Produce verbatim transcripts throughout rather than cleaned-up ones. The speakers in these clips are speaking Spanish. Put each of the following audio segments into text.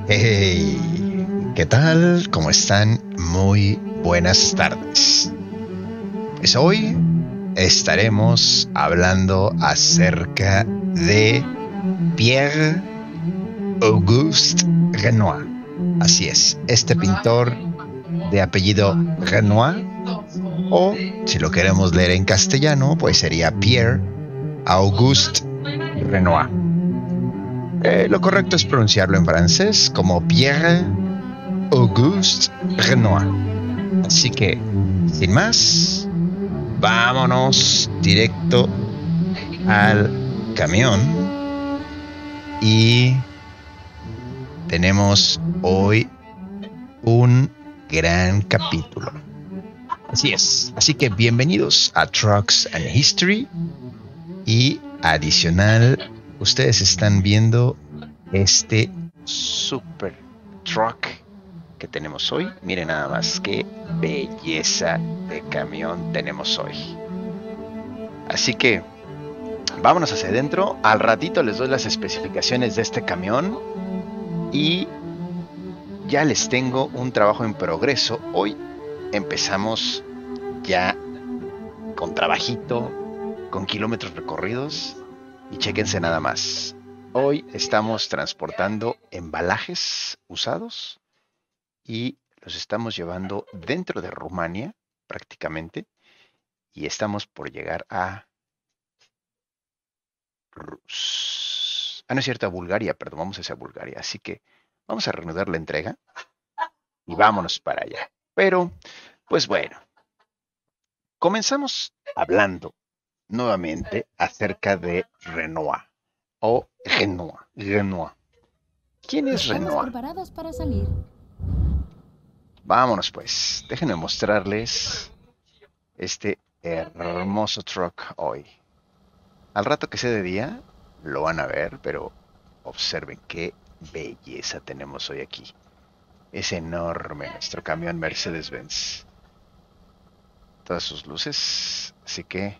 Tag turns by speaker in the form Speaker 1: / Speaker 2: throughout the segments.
Speaker 1: Hey, ¿qué tal? ¿Cómo están? Muy buenas tardes. Pues hoy estaremos hablando acerca de Pierre Auguste Renoir. Así es, este pintor de apellido Renoir, o si lo queremos leer en castellano, pues sería Pierre Auguste Renoir. Eh, lo correcto es pronunciarlo en francés como Pierre Auguste Renoir. Así que, sin más, vámonos directo al camión. Y tenemos hoy un gran capítulo. Así es. Así que bienvenidos a Trucks and History. Y adicional, ustedes están viendo este super truck que tenemos hoy. Miren nada más qué belleza de camión tenemos hoy. Así que vámonos hacia adentro. Al ratito les doy las especificaciones de este camión. Y ya les tengo un trabajo en progreso. Hoy empezamos ya con trabajito, con kilómetros recorridos. Y chéquense nada más. Hoy estamos transportando embalajes usados y los estamos llevando dentro de Rumania, prácticamente. Y estamos por llegar a Rus. Ah, no es cierto, a Bulgaria, perdón, vamos hacia Bulgaria. Así que vamos a reanudar la entrega y vámonos para allá. Pero, pues bueno, comenzamos hablando nuevamente acerca de Renoir o Renoir. Renoir. ¿Quién es
Speaker 2: Estamos
Speaker 1: Renoir?
Speaker 2: preparados para salir.
Speaker 1: Vámonos pues, déjenme mostrarles este hermoso truck hoy. Al rato que sea de día lo van a ver, pero observen qué belleza tenemos hoy aquí. Es enorme nuestro camión Mercedes-Benz. Todas sus luces, así que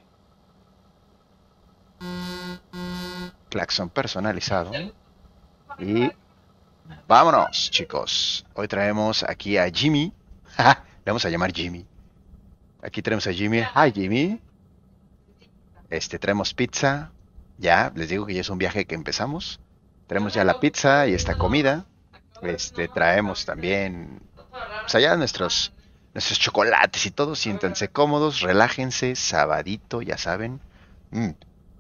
Speaker 1: claxon personalizado. Y vámonos, chicos. Hoy traemos aquí a Jimmy. Le vamos a llamar Jimmy. Aquí tenemos a Jimmy. Hi, Jimmy. Este, traemos pizza. Ya, les digo que ya es un viaje que empezamos. Traemos ya la pizza y esta comida. Este, traemos también, pues allá nuestros, nuestros chocolates y todo. Siéntanse cómodos, relájense. Sabadito, ya saben. Mm.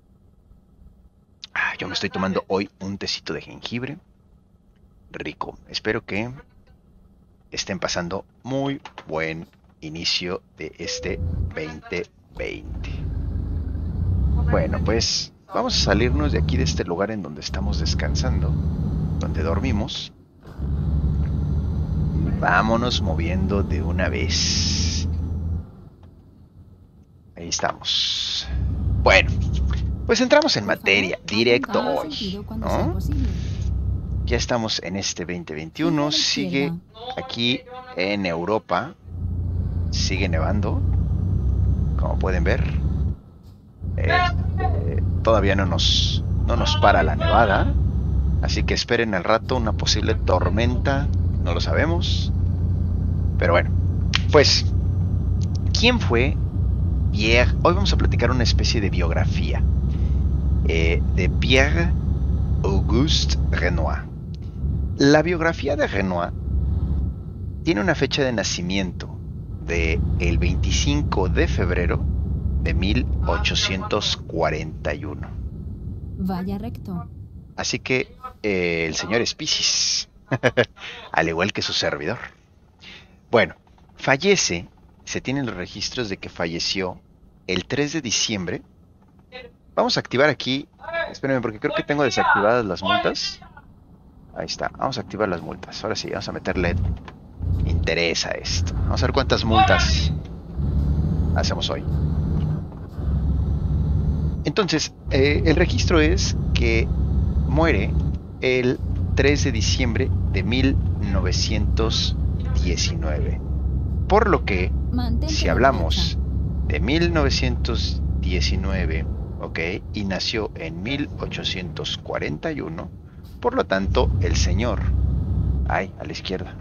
Speaker 1: Ah, yo me estoy tomando hoy un tecito de jengibre. Rico. Espero que estén pasando muy buen inicio de este veinte veinte. Bueno, pues vamos a salirnos de aquí, de este lugar en donde estamos descansando, donde dormimos. Vámonos moviendo de una vez. Ahí estamos. Bueno, pues entramos en materia, directo hoy, ¿no? Ya estamos en este veinte veintiuno, sigue aquí en Europa, sigue nevando, como pueden ver. Eh, eh, todavía no nos, no nos para la nevada, así que esperen al rato una posible tormenta, no lo sabemos. Pero bueno, pues, ¿quién fue Pierre? Hoy vamos a platicar una especie de biografía eh, de Pierre Auguste Renoir. La biografía de Renoir tiene una fecha de nacimiento de el veinticinco de febrero de mil ochocientos cuarenta y uno.
Speaker 2: Vaya recto.
Speaker 1: Así que eh, el señor es Piscis, al igual que su servidor. Bueno, fallece, se tienen los registros de que falleció el tres de diciembre. Vamos a activar aquí, espérenme porque creo que tengo desactivadas las multas. Ahí está, vamos a activar las multas. Ahora sí, vamos a meterle interés a esto. Vamos a ver cuántas multas hacemos hoy. Entonces, eh, el registro es que muere el tres de diciembre de mil novecientos diecinueve. Por lo que,
Speaker 2: Mantente
Speaker 1: si hablamos de mil novecientos diecinueve, ok, y nació en mil ochocientos cuarenta y uno, por lo tanto, el señor Ay, a la izquierda.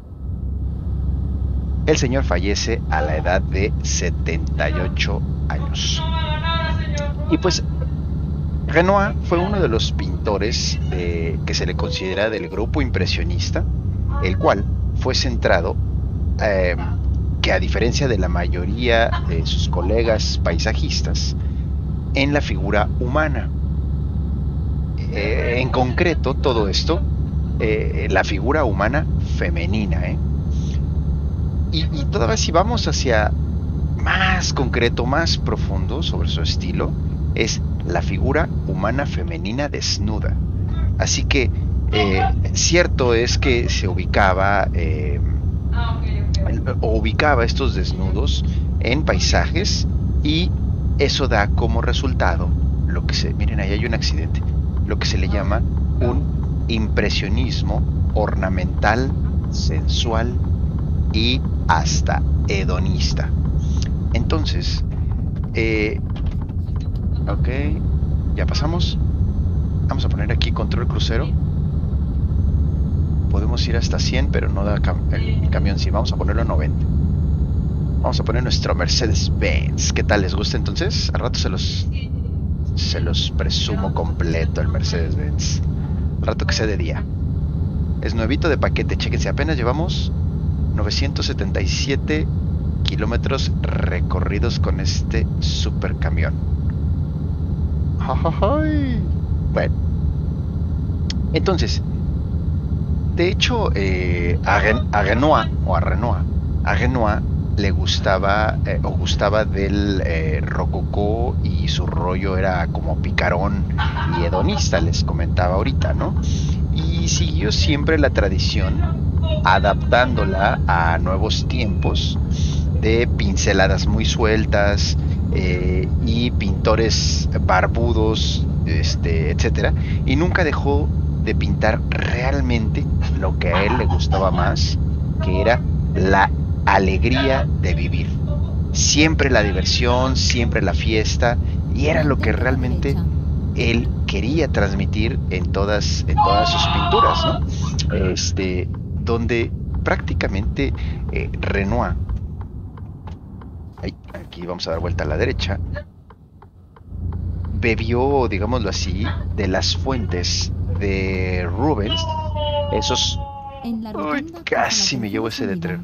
Speaker 1: El señor fallece a la edad de setenta y ocho años. Y pues Renoir fue uno de los pintores de, que se le considera del grupo impresionista, el cual fue centrado, eh, que a diferencia de la mayoría de sus colegas paisajistas, en la figura humana. Eh, en concreto, todo esto, eh, la figura humana femenina, ¿eh? Y, y todavía si vamos hacia más concreto, más profundo sobre su estilo, es la figura humana femenina desnuda. Así que eh, cierto es que se ubicaba eh, o ubicaba estos desnudos en paisajes, y eso da como resultado lo que se, miren, ahí hay un accidente, lo que se le llama un impresionismo ornamental, sensual y hasta hedonista. Entonces, eh, ok, ya pasamos. Vamos a poner aquí control crucero. Podemos ir hasta cien, pero no da cam el camión. Sí, vamos a ponerlo a noventa. Vamos a poner nuestro Mercedes-Benz. ¿Qué tal? ¿Les gusta entonces? Al rato se los se los presumo completo el Mercedes-Benz. Al rato que sea de día. Es nuevito de paquete. Chéquense, apenas llevamos novecientos setenta y siete kilómetros recorridos con este super camión. Bueno, entonces, de hecho, eh, a, Ren a Renoir o a Renoir, a Renoir le gustaba eh, o gustaba del eh, rococó, y su rollo era como picarón y hedonista, les comentaba ahorita, ¿no? Y siguió siempre la tradición, adaptándola a nuevos tiempos, de pinceladas muy sueltas eh, y pintores barbudos, este, etcétera, y nunca dejó de pintar realmente lo que a él le gustaba más, que era la alegría de vivir. Siempre la diversión, siempre la fiesta, y era lo que realmente él quería transmitir en todas, en todas sus pinturas, ¿no? Este, donde prácticamente eh, Renoir, ay, aquí vamos a dar vuelta a la derecha, bebió, digámoslo así, de las fuentes de Rubens, esos... Uy, casi me llevo ese letrero.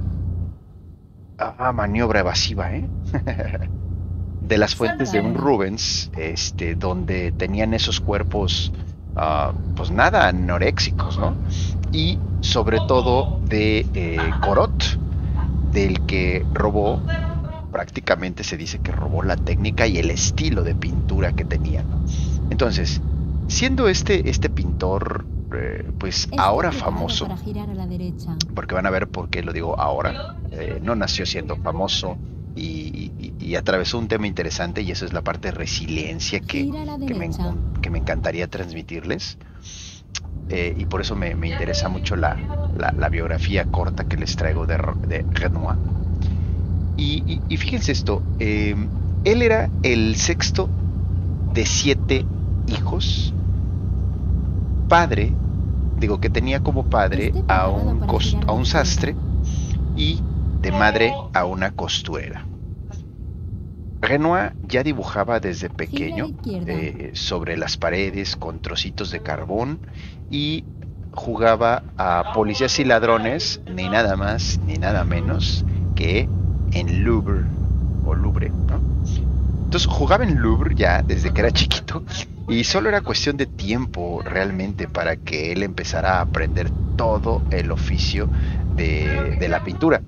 Speaker 1: Ah, maniobra evasiva, ¿eh? De las fuentes de un Rubens, este, donde tenían esos cuerpos, uh, pues nada, anoréxicos, ¿no? Y sobre todo de eh, Corot, del que robó, prácticamente se dice que robó la técnica y el estilo de pintura que tenía, ¿no? Entonces, siendo este, este pintor, eh, pues
Speaker 2: Está
Speaker 1: ahora famoso,
Speaker 2: para girar a la derecha.
Speaker 1: porque van a ver por qué lo digo ahora, eh, no nació siendo famoso, y, y, y atravesó un tema interesante, y eso es la parte de resiliencia que, que, me, que me encantaría transmitirles, eh, y por eso me, me interesa mucho la, la, la biografía corta que les traigo de, de Renoir. Y, y, y fíjense esto, eh, él era el sexto de siete hijos, padre, digo que tenía como padre a un, a un sastre, y de madre a una costurera. Renoir ya dibujaba desde pequeño eh, sobre las paredes con trocitos de carbón, y jugaba a policías y ladrones, ni nada más ni nada menos que en Louvre o Louvre, ¿no? Entonces jugaba en Louvre ya desde que era chiquito, y solo era cuestión de tiempo realmente para que él empezara a aprender todo el oficio de, de la pintura.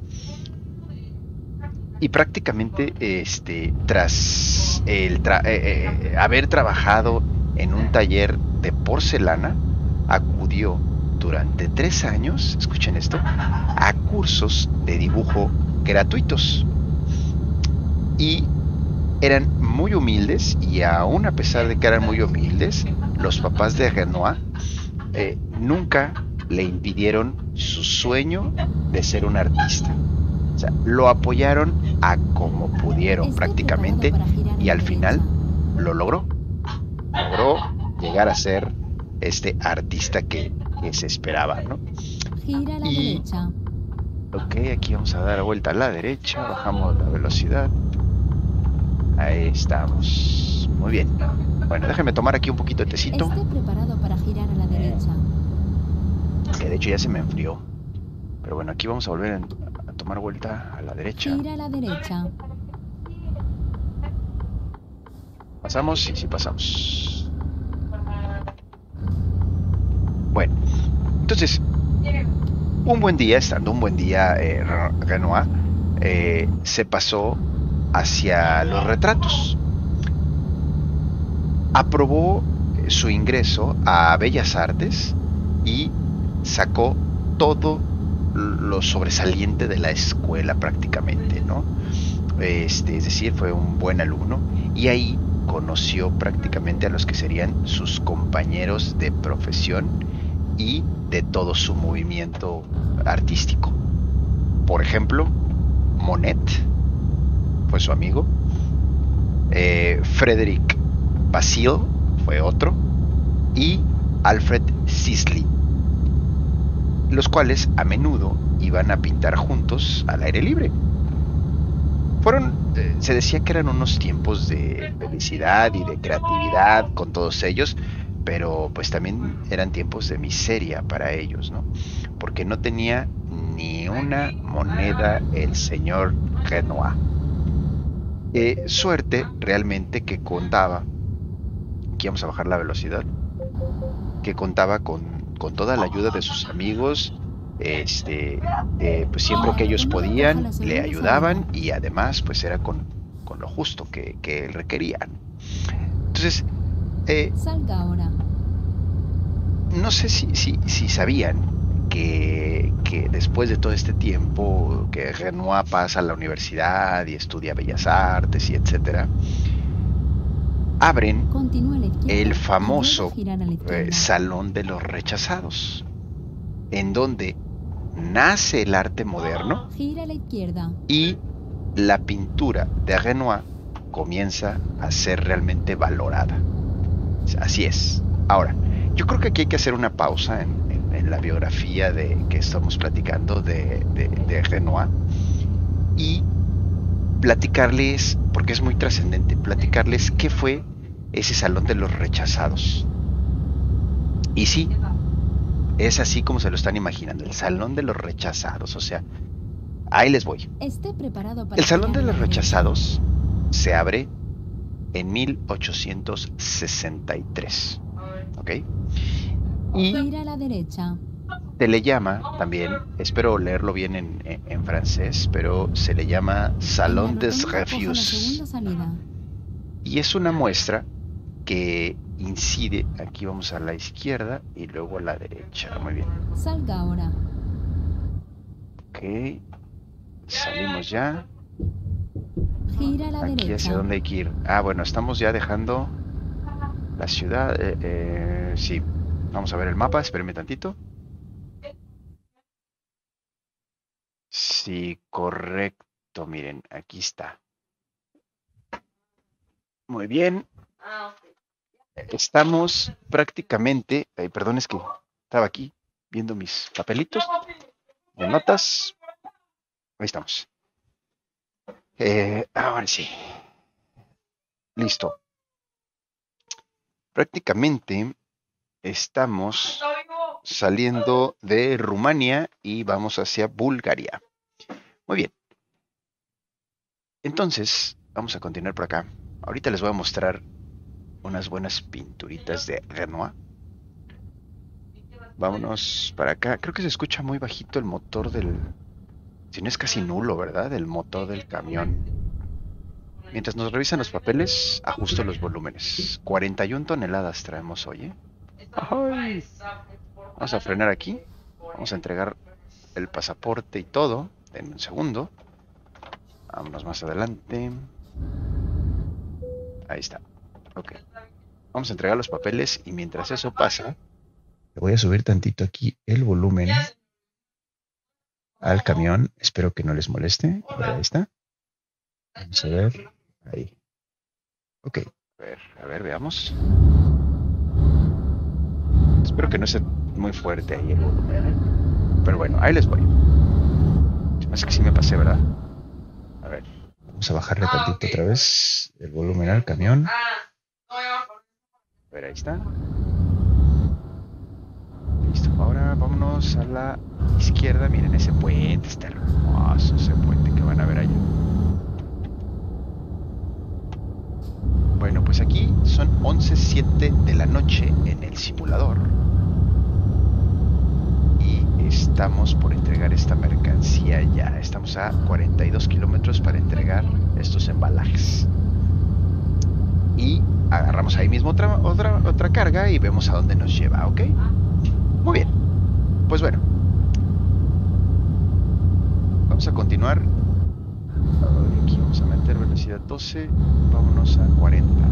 Speaker 1: Y prácticamente este, tras el tra eh, eh, haber trabajado en un taller de porcelana, acudió durante tres años, escuchen esto, a cursos de dibujo gratuitos. Y eran muy humildes, y aún a pesar de que eran muy humildes, los papás de Renoir eh, nunca le impidieron su sueño de ser un artista. O sea, lo apoyaron a como pudieron prácticamente, y al final lo logró. Logró llegar a ser este artista que, que se esperaba, ¿no?
Speaker 2: Gira a la
Speaker 1: Y-
Speaker 2: derecha.
Speaker 1: Ok, aquí vamos a dar vuelta a la derecha, bajamos la velocidad. Ahí estamos. Muy bien. Bueno, déjenme tomar aquí un poquito de tecito,
Speaker 2: Esté preparado para girar a la derecha.
Speaker 1: que de hecho ya se me enfrió. Pero bueno, aquí vamos a volver a, a tomar vuelta a la derecha.
Speaker 2: Gira a la derecha.
Speaker 1: ¿Pasamos? Sí, sí pasamos. Bueno, entonces, un buen día, estando un buen día, eh, Renoir eh, se pasó hacia los retratos. Aprobó su ingreso a Bellas Artes y sacó todo lo sobresaliente de la escuela prácticamente, ¿no? Este, es decir, fue un buen alumno y ahí conoció prácticamente a los que serían sus compañeros de profesión y de todo su movimiento artístico. Por ejemplo, Monet fue su amigo, eh, Frédéric Basile fue otro, y Alfred Sisley, los cuales a menudo iban a pintar juntos al aire libre. Fueron, eh, se decía que eran unos tiempos de felicidad y de creatividad con todos ellos, pero pues también eran tiempos de miseria para ellos, ¿no? Porque no tenía ni una moneda el señor Renoir. Eh, suerte realmente que contaba, aquí vamos a bajar la velocidad, que contaba con, con toda la ayuda de sus amigos. Este, eh, pues siempre que ellos podían, le ayudaban y además pues era con, con lo justo que, que requerían. Entonces, eh,
Speaker 2: Salga ahora.
Speaker 1: no sé si, si, si sabían que, que después de todo este tiempo que Renoir pasa a la universidad y estudia Bellas Artes y etcétera, abren
Speaker 2: Continúe a la izquierda
Speaker 1: el
Speaker 2: y
Speaker 1: famoso
Speaker 2: vuelva a girar a la izquierda.
Speaker 1: eh, Salón de los Rechazados, en donde nace el arte moderno
Speaker 2: Gira a la izquierda.
Speaker 1: y la pintura de Renoir comienza a ser realmente valorada. Así es. Ahora, yo creo que aquí hay que hacer una pausa en, en, en la biografía de que estamos platicando de, de, de Renoir y platicarles, porque es muy trascendente, platicarles qué fue ese Salón de los Rechazados. Y sí, es así como se lo están imaginando, el Salón de los Rechazados, o sea, ahí les voy.
Speaker 2: Esté preparado para
Speaker 1: El Salón
Speaker 2: girar
Speaker 1: de
Speaker 2: a la
Speaker 1: los
Speaker 2: derecha.
Speaker 1: Rechazados se abre en mil ochocientos sesenta y tres, ¿ok? Y
Speaker 2: Gira a la derecha.
Speaker 1: se le llama también, espero leerlo bien en, en, en francés, pero se le llama Salón
Speaker 2: En la
Speaker 1: des
Speaker 2: rotonda, coja la
Speaker 1: Refuges.
Speaker 2: segunda salida.
Speaker 1: Y es una muestra que incide, aquí vamos a la izquierda y luego a la derecha. Muy bien.
Speaker 2: Salga ahora.
Speaker 1: Ok. Salimos ya.
Speaker 2: Gira a la
Speaker 1: Aquí
Speaker 2: derecha.
Speaker 1: hacia dónde hay que ir. Ah, bueno, estamos ya dejando la ciudad. Eh, eh, sí. Vamos a ver el mapa. Espérenme tantito. Sí, correcto. Miren, aquí está. Muy bien. Estamos prácticamente. Ay, perdón, es que estaba aquí viendo mis papelitos de notas. Ahí estamos. Eh, ahora sí. Listo. Prácticamente estamos saliendo de Rumania y vamos hacia Bulgaria. Muy bien. Entonces, vamos a continuar por acá. Ahorita les voy a mostrar unas buenas pinturitas de Renoir. Vámonos para acá. Creo que se escucha muy bajito el motor del... Si no es casi nulo, ¿verdad? El motor del camión. Mientras nos revisan los papeles, ajusto los volúmenes. cuarenta y una toneladas traemos hoy, ¿eh? ¡Ay! Vamos a frenar aquí. Vamos a entregar el pasaporte y todo. Denme un segundo. Vámonos más adelante. Ahí está. Ok. Vamos a entregar los papeles y mientras eso pasa, le voy a subir tantito aquí el volumen al camión. Espero que no les moleste. Ahí está. Vamos a ver. Ahí. Ok. A ver, a ver, veamos. Espero que no sea muy fuerte ahí el volumen, ¿eh? Pero bueno, ahí les voy. Es que sí me pasé, ¿verdad? A ver, vamos a bajarle tantito otra vez el volumen al camión. A ver, ahí está. Listo, ahora vámonos a la izquierda. Miren, ese puente está hermoso, ese puente que van a ver allá. Bueno, pues aquí son once siete de la noche en el simulador. Y estamos por entregar esta mercancía ya. Estamos a cuarenta y dos kilómetros para entregar estos embalajes. Y agarramos ahí mismo otra, otra, otra carga y vemos a dónde nos lleva, ¿ok? Muy bien. Pues bueno. Vamos a continuar. Aquí vamos a meter velocidad doce. Vámonos a cuarenta.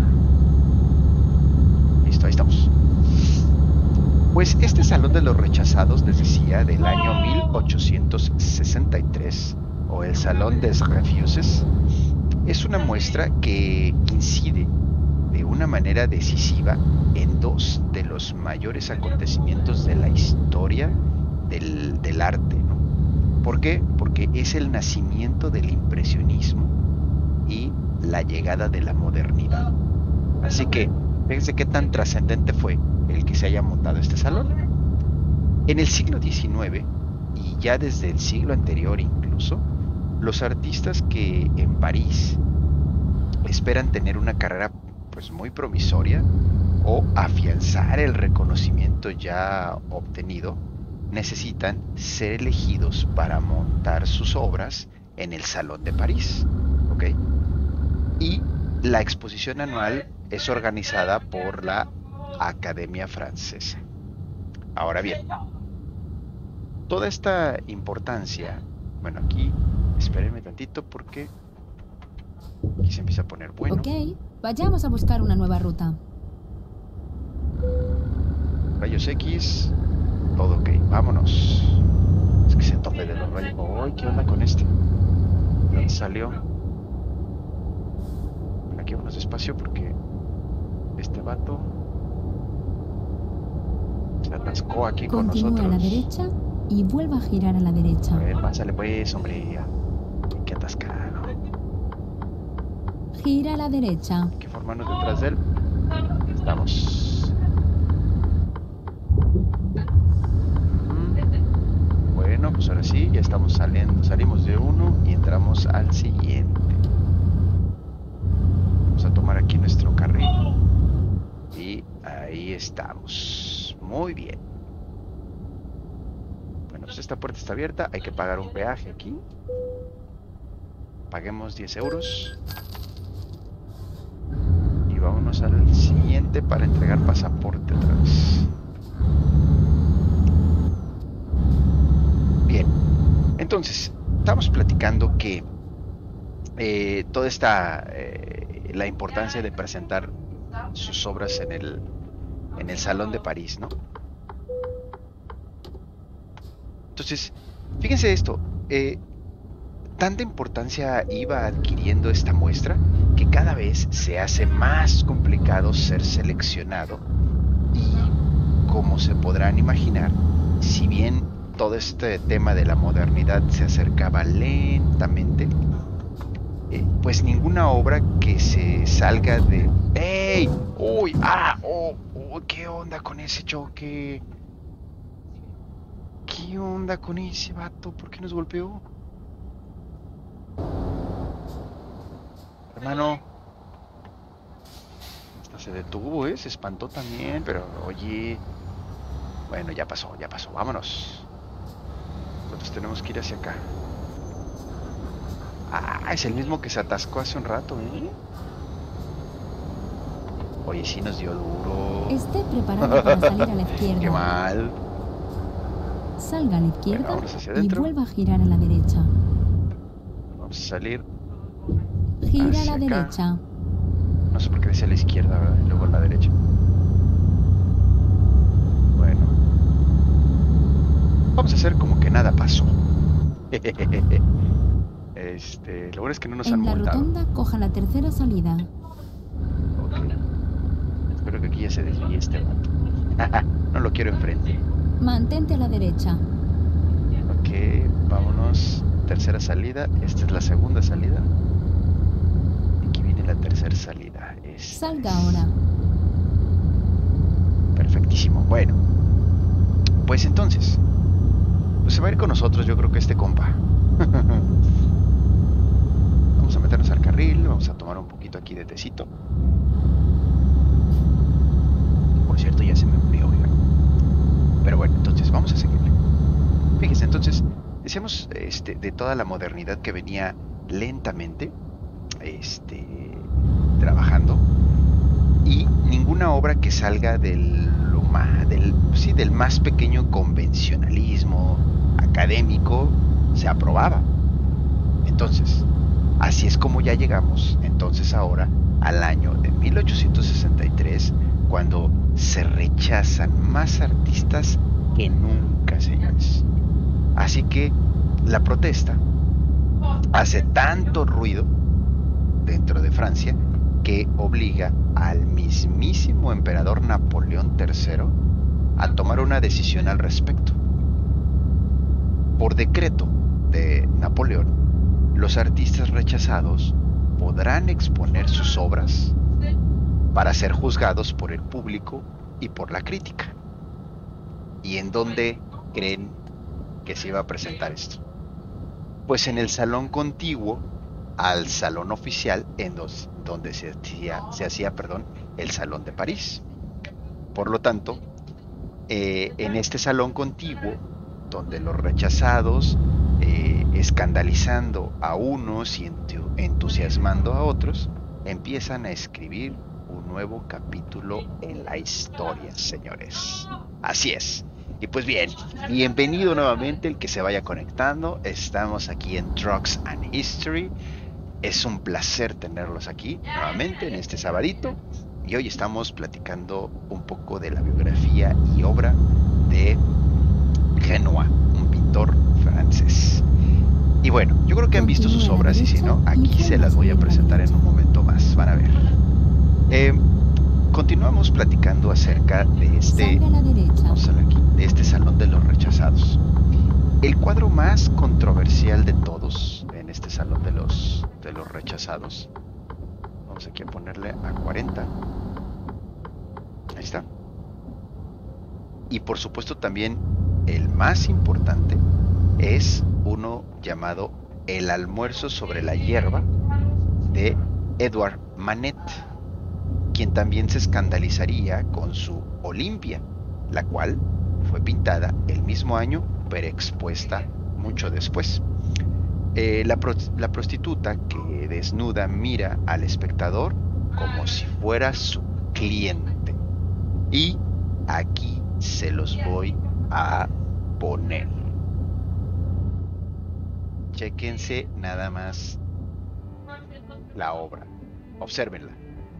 Speaker 1: Listo, ahí estamos. Pues este Salón de los Rechazados, les decía, del año mil ochocientos sesenta y tres, o el Salón des Refuses, es una muestra que incide de una manera decisiva en dos de los mayores acontecimientos de la historia del, del arte, ¿no? ¿Por qué? Porque es el nacimiento del impresionismo y la llegada de la modernidad. Así que, fíjense qué tan trascendente fue el que se haya montado este salón. En el siglo diecinueve, y ya desde el siglo anterior incluso, los artistas que en París esperan tener una carrera pues muy promisoria o afianzar el reconocimiento ya obtenido, necesitan ser elegidos para montar sus obras en el Salón de París, ¿ok? Y la exposición anual es organizada por la Academia Francesa. Ahora bien, toda esta importancia, bueno, aquí espérenme tantito porque aquí se empieza a poner bueno.
Speaker 2: Ok, vayamos a buscar una nueva ruta.
Speaker 1: Rayos X, todo ok, vámonos. Es que se tope de los rayos. ¡Ay, qué onda con este! ¿Dónde salió? Aquí vámonos despacio porque este vato se atascó aquí con
Speaker 2: Continúa
Speaker 1: nosotros.
Speaker 2: a la derecha y vuelva a girar a la derecha.
Speaker 1: A ver, pásale pues, hombre. Qué atascado.
Speaker 2: Gira a la derecha.
Speaker 1: Hay que formarnos detrás de él. Estamos. Bueno, pues ahora sí, ya estamos saliendo. Salimos de uno y entramos al siguiente. Vamos a tomar aquí nuestro carril. Y ahí estamos. Muy bien. Bueno, pues esta puerta está abierta. Hay que pagar un peaje aquí. Paguemos diez euros. Y vámonos al siguiente para entregar pasaporte otra vez. Bien. Entonces, estamos platicando que eh, toda esta... Eh, la importancia de presentar sus obras en el, en el Salón de París, ¿no? Entonces, fíjense esto, eh, tanta importancia iba adquiriendo esta muestra que cada vez se hace más complicado ser seleccionado y, como se podrán imaginar, si bien todo este tema de la modernidad se acercaba lentamente, eh, pues ninguna obra que se salga de... ¡Ey! ¡Uy! ¡Ah! ¡Oh! ¡Oh! ¿Qué onda con ese choque? ¿Qué onda con ese vato? ¿Por qué nos golpeó? Hermano. Hasta se detuvo, ¿eh? Se espantó también, pero oye... Bueno, ya pasó, ya pasó. Vámonos. Nosotros tenemos que ir hacia acá. Ah, es el mismo que se atascó hace un rato, ¿eh? Oye, sí nos dio duro.
Speaker 2: Esté preparado para salir a la izquierda.
Speaker 1: Qué mal.
Speaker 2: Salga a la izquierda
Speaker 1: Bueno,
Speaker 2: y vuelva a girar a la derecha.
Speaker 1: Vamos a salir.
Speaker 2: Gira a
Speaker 1: hacia
Speaker 2: la
Speaker 1: acá.
Speaker 2: derecha.
Speaker 1: No sé por qué decía a la izquierda, ¿verdad? Y luego a la derecha. Bueno. Vamos a hacer como que nada pasó. Este, lo bueno es que no nos han
Speaker 2: En la
Speaker 1: multado.
Speaker 2: rotonda, coja la tercera salida.
Speaker 1: Ok. Espero que aquí ya se desvíe este vato. No lo quiero enfrente.
Speaker 2: Mantente a la derecha.
Speaker 1: vámonos. Tercera salida. Esta es la segunda salida. Aquí viene la tercera salida. Esta
Speaker 2: Salga
Speaker 1: es-
Speaker 2: ahora.
Speaker 1: Perfectísimo. Bueno, pues entonces, pues se va a ir con nosotros, yo creo que este compa. Vamos a meternos al carril, vamos a tomar un poquito aquí de tecito. Por cierto, ya se me murió, oigan. Pero bueno, entonces vamos a seguirle. Fíjense, entonces, decíamos este, de toda la modernidad que venía lentamente este, trabajando, y ninguna obra que salga del, lo ma- del, sí, del más pequeño convencionalismo académico se aprobaba. Entonces, así es como ya llegamos entonces ahora al año de mil ochocientos sesenta y tres, cuando se rechazan más artistas que nunca, señores. Así que la protesta hace tanto ruido dentro de Francia que obliga al mismísimo emperador Napoleón tercero a tomar una decisión al respecto. Por decreto de Napoleón, los artistas rechazados podrán exponer sus obras para ser juzgados por el público y por la crítica. ¿Y en dónde creen que se iba a presentar esto? Pues en el salón contiguo al salón oficial, en dos, donde se hacía, se hacía perdón, el Salón de París. Por lo tanto, eh, en este salón contiguo, donde los rechazados, eh, escandalizando a unos y entu- entusiasmando a otros, empiezan a escribir un nuevo capítulo en la historia, señores. Así es. Y pues bien, bienvenido nuevamente el que se vaya conectando. Estamos aquí en Trucks and History. Es un placer tenerlos aquí nuevamente en este sabadito. Y hoy estamos platicando un poco de la biografía y obra de Renoir, un pintor francés. Y bueno, yo creo que han visto sus obras y si no, aquí se las voy a presentar en un momento más. Van a ver. Eh, continuamos platicando acerca de este,
Speaker 2: Salga a la derecha.
Speaker 1: vamos a ver aquí, de este Salón de los Rechazados. El cuadro más controversial de todos en este Salón de los, de los Rechazados. Vamos aquí a ponerle a cuarenta. Ahí está. Y por supuesto también el más importante es uno llamado El almuerzo sobre la hierba de Edouard Manet, quien también se escandalizaría con su Olimpia, la cual fue pintada el mismo año pero expuesta mucho después. Eh, la, pro la prostituta que desnuda mira al espectador como si fuera su cliente. Y aquí se los voy a poner. Chéquense nada más la obra. Obsérvenla.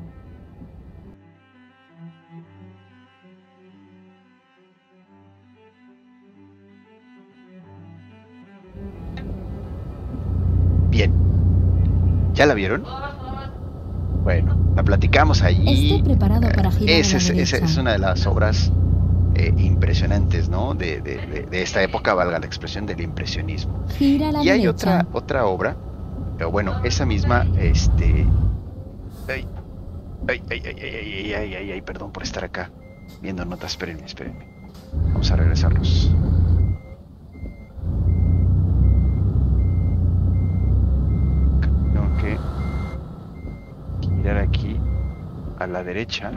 Speaker 1: Bien. ¿Ya la vieron? Bueno, la platicamos allí.
Speaker 2: Esté preparado para girar
Speaker 1: Esa
Speaker 2: a la
Speaker 1: es, esa
Speaker 2: derecha.
Speaker 1: es una de las obras eh, impresionantes, ¿no? De, de, de, de esta época, valga la expresión, del impresionismo.
Speaker 2: Gira a la
Speaker 1: Y hay
Speaker 2: derecha.
Speaker 1: otra, otra obra, pero bueno, esa misma, este... Ay, ay, ay, ay, ay, ay, ay, ay, ay, perdón por estar acá viendo notas, espérenme, espérenme. Vamos a regresarnos. Tengo que girar aquí a la derecha.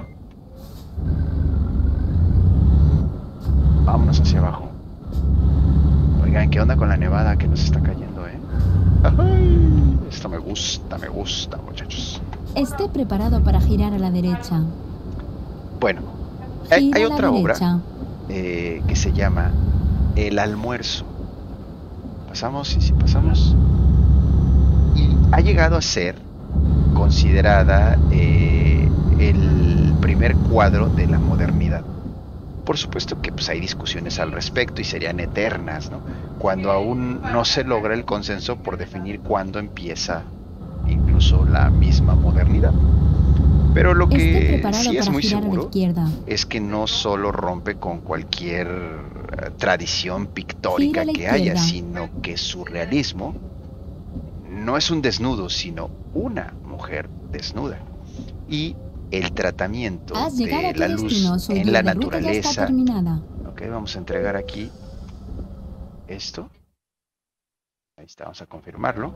Speaker 1: Vámonos hacia abajo. Oigan, ¿qué onda con la nevada que nos está cayendo, eh? Ay, esto me gusta, me gusta, muchachos.
Speaker 2: Esté preparado para girar a la derecha.
Speaker 1: Bueno, hay,
Speaker 2: Gira
Speaker 1: hay
Speaker 2: a la
Speaker 1: otra obra
Speaker 2: derecha.
Speaker 1: eh, que se llama El almuerzo. Pasamos, y si pasamos. Y ha llegado a ser considerada eh, el primer cuadro de la modernidad. Por supuesto que pues, hay discusiones al respecto y serían eternas, ¿no? Cuando aún no se logra el consenso por definir cuándo empieza incluso la misma modernidad. Pero lo
Speaker 2: Esté
Speaker 1: que
Speaker 2: preparado
Speaker 1: sí es
Speaker 2: para
Speaker 1: muy
Speaker 2: girar a la
Speaker 1: seguro
Speaker 2: izquierda.
Speaker 1: es que no solo rompe con cualquier eh, tradición
Speaker 2: Gira
Speaker 1: pictórica
Speaker 2: a la
Speaker 1: que haya,
Speaker 2: izquierda.
Speaker 1: sino que su realismo no es un desnudo, sino una mujer desnuda. Y el tratamiento
Speaker 2: Has llegado
Speaker 1: de
Speaker 2: a tu
Speaker 1: la luz
Speaker 2: destino. Su
Speaker 1: en
Speaker 2: guía
Speaker 1: la
Speaker 2: de ruta ya está
Speaker 1: naturaleza.
Speaker 2: terminada.
Speaker 1: Ok, vamos a entregar aquí esto. Ahí está, vamos a confirmarlo.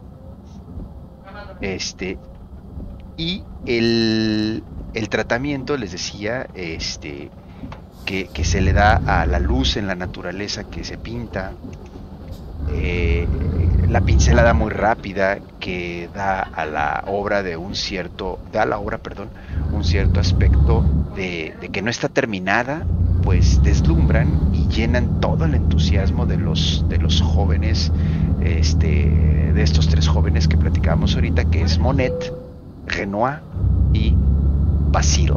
Speaker 1: Este, y el, el tratamiento, les decía, este, que, que se le da a la luz en la naturaleza que se pinta, eh, la pincelada muy rápida que da a la obra de un cierto, da a la obra, perdón, un cierto aspecto de, de que no está terminada, pues deslumbran y llenan todo el entusiasmo de los, de los jóvenes, este, de estos tres jóvenes que platicábamos ahorita, que es Monet, Renoir y Basile.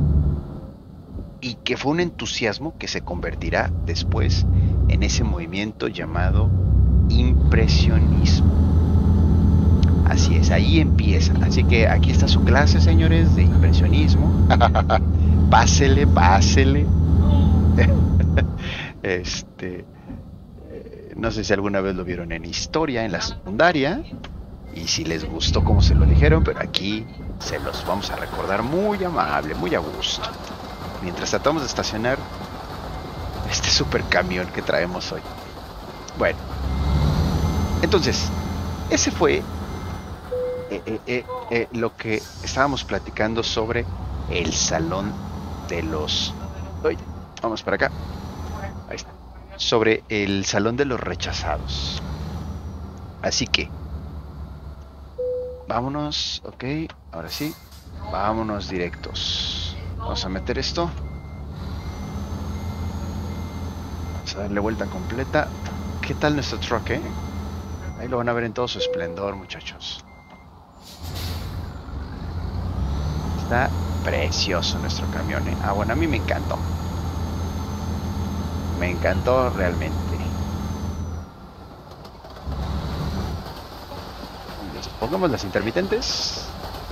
Speaker 1: Y que fue un entusiasmo que se convertirá después en ese movimiento llamado impresionismo. Así es, ahí empieza. Así que aquí está su clase, señores, de impresionismo. Pásele, pásele. Este, eh, no sé si alguna vez lo vieron en historia, en la secundaria, y si les gustó como se lo dijeron, pero aquí se los vamos a recordar muy amable, muy a gusto. Mientras tratamos de estacionar este super camión que traemos hoy. Bueno, entonces, ese fue eh, eh, eh, eh, lo que estábamos platicando sobre el salón de los... Uy, vamos para acá. Ahí está. Sobre el salón de los rechazados. Así que, vámonos, ok, ahora sí, vámonos directos. Vamos a meter esto. Vamos a darle vuelta completa. ¿Qué tal nuestro truck, eh? Ahí lo van a ver en todo su esplendor, muchachos. Está precioso nuestro camión, ¿eh? Ah, bueno, a mí me encantó. Me encantó realmente. Pongamos las intermitentes.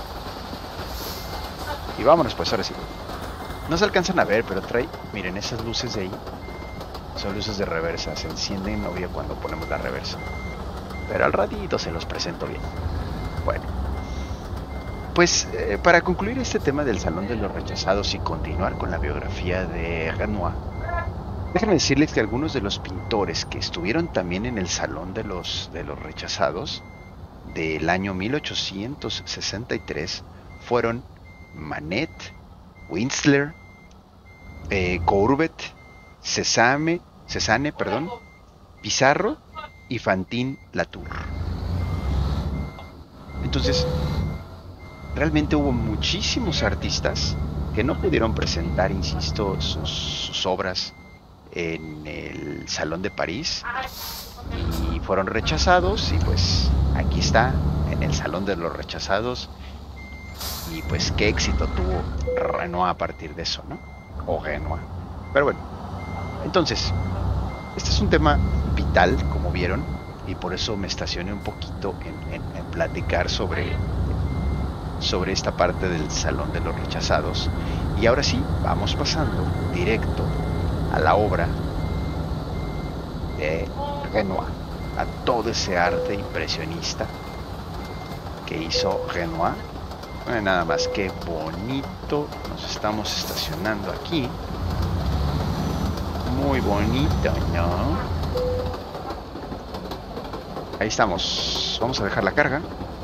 Speaker 1: Y vámonos, pues, ahora sí. No se alcanzan a ver, pero trae... Miren, esas luces de ahí son luces de reversa. Se encienden, obvio, cuando ponemos la reversa. Pero al ratito se los presento bien. Bueno. Pues, eh, para concluir este tema del Salón de los Rechazados y continuar con la biografía de Renoir, déjenme decirles que algunos de los pintores que estuvieron también en el Salón de los, de los Rechazados del año mil ochocientos sesenta y tres fueron Manet, Winsler, eh, Courbet, Cézanne, Cézanne, perdón, Pizarro y Fantin Latour. Entonces, realmente hubo muchísimos artistas que no pudieron presentar, insisto, sus, sus obras en el Salón de París y fueron rechazados, y pues aquí está, en el Salón de los Rechazados. Y pues qué éxito tuvo Renoir a partir de eso, ¿no? O Renoir. Pero bueno, entonces, este es un tema vital, como vieron, y por eso me estacioné un poquito en, en, en platicar sobre, sobre esta parte del Salón de los Rechazados. Y ahora sí, vamos pasando directo a la obra de Renoir, a todo ese arte impresionista que hizo Renoir. Bueno, nada más, qué bonito nos estamos estacionando aquí. Muy bonito, ¿no? Ahí estamos. Vamos a dejar la carga.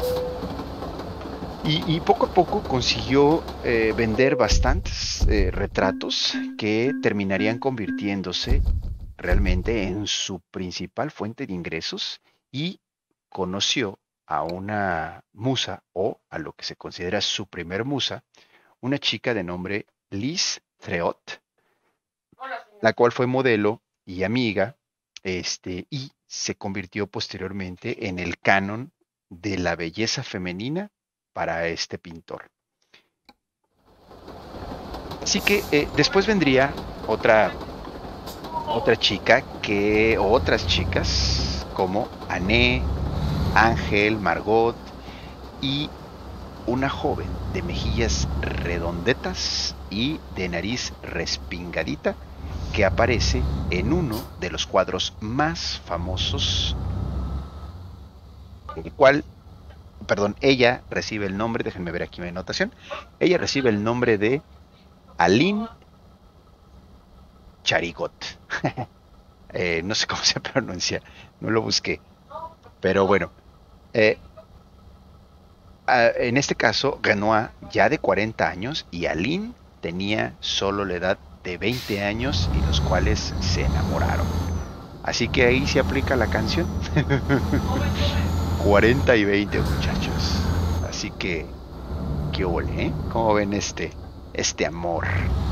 Speaker 1: Y, y poco a poco consiguió eh, vender bastantes eh, retratos que terminarían convirtiéndose realmente en su principal fuente de ingresos, y conoció a una musa, o a lo que se considera su primer musa, una chica de nombre Lise Threot, la cual fue modelo y amiga, este, y se convirtió posteriormente en el canon de la belleza femenina para este pintor. Así que eh, después vendría otra otra chica que, o otras chicas como Ané, Ángel, Margot y una joven de mejillas redondetas y de nariz respingadita que aparece en uno de los cuadros más famosos, el cual, perdón, ella recibe el nombre, déjenme ver aquí mi anotación, ella recibe el nombre de Aline Charigot. eh, no sé cómo se pronuncia, no lo busqué, pero bueno, eh, en este caso, Renoir ya de cuarenta años y Aline tenía solo la edad de veinte años y los cuales se enamoraron. Así que ahí se aplica la canción. cuarenta y veinte, muchachos. Así que, qué ole, ¿eh? ¿Cómo ven este, este amor?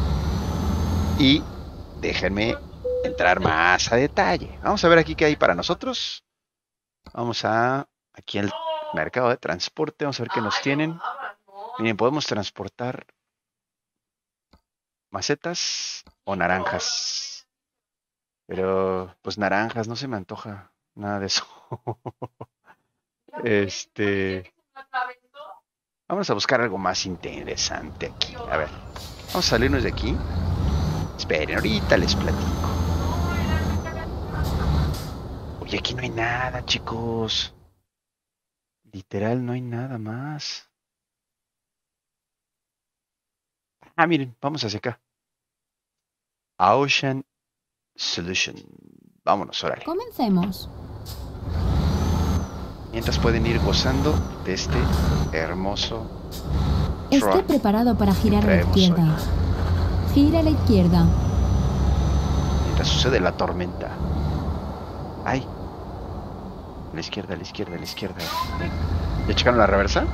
Speaker 1: Y déjenme entrar más a detalle. Vamos a ver aquí qué hay para nosotros. Vamos a aquí al mercado de transporte. Vamos a ver qué nos tienen. Miren, podemos transportar macetas o naranjas. Pero, pues naranjas, no se me antoja nada de eso. Este... Vamos a buscar algo más interesante aquí. A ver, vamos a salirnos de aquí. Esperen, ahorita les platico. Oye, aquí no hay nada, chicos. Literal, no hay nada más. Ah, miren, vamos hacia acá. Ocean Solution. Vámonos, órale.
Speaker 2: Comencemos.
Speaker 1: Mientras pueden ir gozando de este hermoso
Speaker 2: Esté
Speaker 1: truck
Speaker 2: preparado para girar
Speaker 1: que
Speaker 2: a la
Speaker 1: traemos
Speaker 2: izquierda.
Speaker 1: hoy.
Speaker 2: Gira a la izquierda.
Speaker 1: Mientras sucede la tormenta. Ay. A la izquierda, a la izquierda, a la izquierda. ¿Ya checaron la reversa?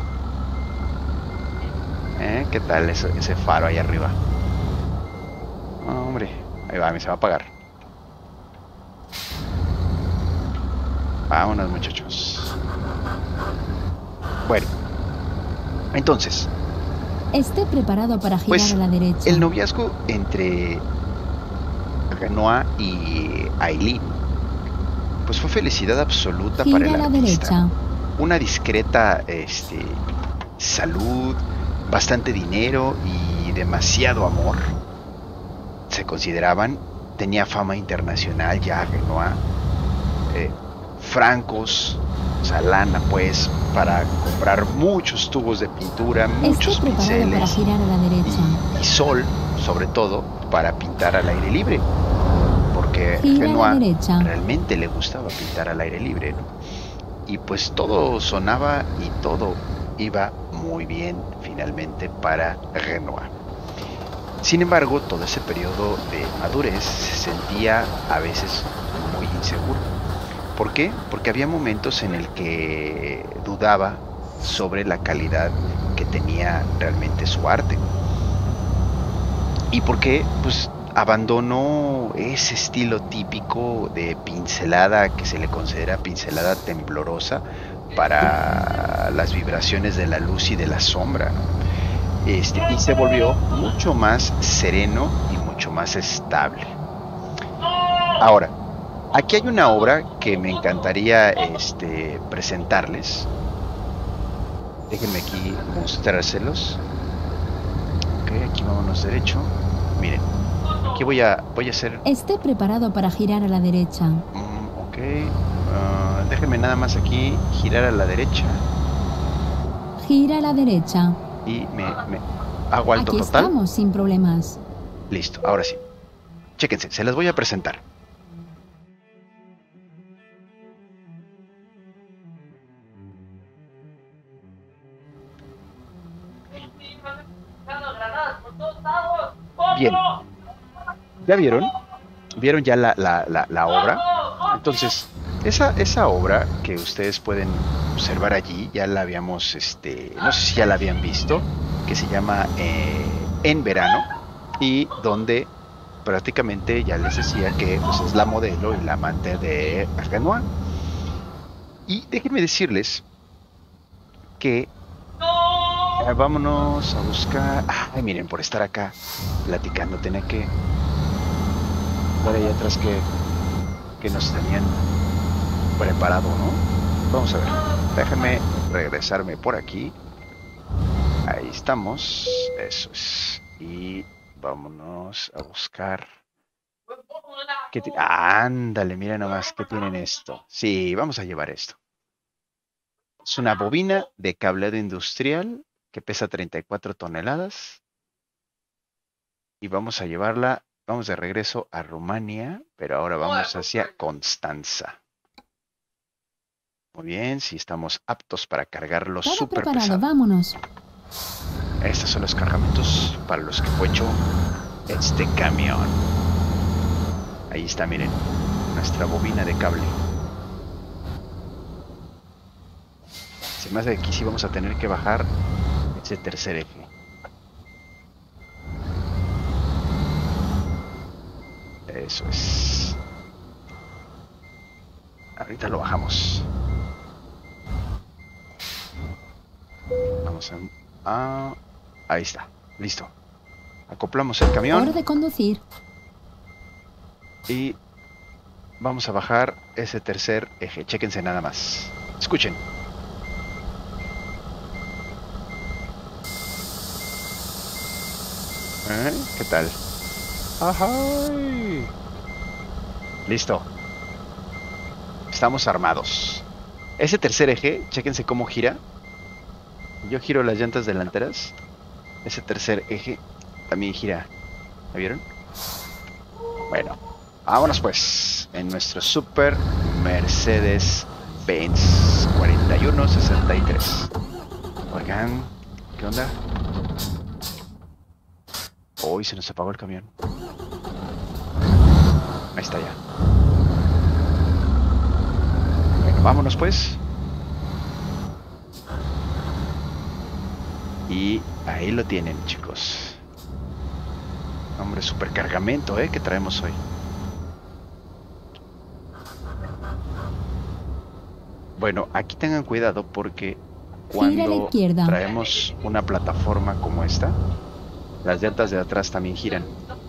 Speaker 1: ¿Eh? ¿Qué tal ese, ese faro ahí arriba? Oh, hombre, ahí va, me se va a apagar. Vámonos, muchachos. Bueno, entonces,
Speaker 2: Esté preparado para girar
Speaker 1: pues
Speaker 2: a la derecha.
Speaker 1: el noviazgo entre Renoir y Aileen pues fue felicidad absoluta
Speaker 2: Gira
Speaker 1: para el
Speaker 2: a la
Speaker 1: artista.
Speaker 2: derecha.
Speaker 1: Una discreta este, salud, bastante dinero y demasiado amor. Se consideraban, tenía fama internacional ya Renoir, eh, francos, o sea, lana pues, para comprar muchos tubos de pintura, muchos
Speaker 2: Esté preparado para
Speaker 1: pinceles
Speaker 2: girar a la derecha.
Speaker 1: y, y sol, sobre todo, para pintar al aire libre. Porque
Speaker 2: Gira a la
Speaker 1: Renoir
Speaker 2: derecha.
Speaker 1: realmente le gustaba pintar al aire libre, ¿no? Y pues todo sonaba y todo iba muy bien finalmente para Renoir. Sin embargo, todo ese periodo de madurez se sentía a veces muy inseguro. ¿Por qué? Porque había momentos en el que dudaba sobre la calidad que tenía realmente su arte. ¿Y por qué? Pues abandonó ese estilo típico de pincelada que se le considera pincelada temblorosa para las vibraciones de la luz y de la sombra, ¿no? Este, y se volvió mucho más sereno y mucho más estable. Ahora, aquí hay una obra que me encantaría este, presentarles. Déjenme aquí mostrárselos. Ok, aquí vámonos derecho. Miren, aquí voy a, voy a hacer...
Speaker 2: Esté preparado para girar a la derecha.
Speaker 1: Mm, ok, uh, déjenme nada más aquí girar a la derecha.
Speaker 2: Gira a la derecha.
Speaker 1: Y me, me hago alto
Speaker 2: Aquí
Speaker 1: total.
Speaker 2: estamos sin problemas.
Speaker 1: Listo, ahora sí. Chéquense, se las voy a presentar. Bien. ¿Ya vieron? ¿Vieron ya la, la, la, la obra? Entonces, esa, esa obra que ustedes pueden observar allí, ya la habíamos, este, no sé si ya la habían visto, que se llama eh, En Verano, y donde prácticamente ya les decía que pues, es la modelo y la amante de Renoir. Y déjenme decirles que eh, vámonos a buscar... Ay, miren, por estar acá platicando, tenía que ver ahí atrás que, que nos tenían preparado, ¿no? Vamos a ver, déjenme regresarme por aquí. Ahí estamos. Eso es. Y vámonos a buscar. ¿Qué ti- Ándale, mira nomás qué tienen esto. Sí, vamos a llevar esto. Es una bobina de cableado industrial que pesa treinta y cuatro toneladas. Y vamos a llevarla, vamos de regreso a Rumania, pero ahora vamos hacia Constanza. Muy bien, si estamos aptos para cargarlo
Speaker 2: Todo
Speaker 1: súper
Speaker 2: preparado,
Speaker 1: pesado.
Speaker 2: vámonos.
Speaker 1: Estos son los cargamentos para los que fue hecho este camión. Ahí está, miren, nuestra bobina de cable. Se me hace que aquí sí vamos a tener que bajar ese tercer eje. Eso es. Ahorita lo bajamos. Vamos a... Ah, ahí está, listo. Acoplamos el camión.
Speaker 2: Hora de conducir.
Speaker 1: Y vamos a bajar ese tercer eje. Chéquense nada más. Escuchen. ¿Eh? ¿Qué tal? ¡Ajay! Listo. Estamos armados. Ese tercer eje, chéquense cómo gira. Yo giro las llantas delanteras. Ese tercer eje también gira. ¿Me vieron? Bueno, vámonos pues. En nuestro Super Mercedes-Benz cuarenta y uno sesenta y tres. Oigan, ¿qué onda? Hoy se nos apagó el camión. Ahí está ya. Bueno, vámonos pues. Y ahí lo tienen, chicos. Hombre, super cargamento, ¿eh? Que traemos hoy. Bueno, aquí tengan cuidado porque cuando traemos una plataforma como esta, las llantas de atrás también giran.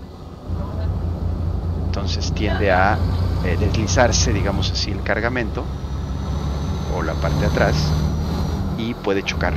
Speaker 1: Entonces tiende a eh, deslizarse, digamos así, el cargamento o la parte de atrás y puede chocar.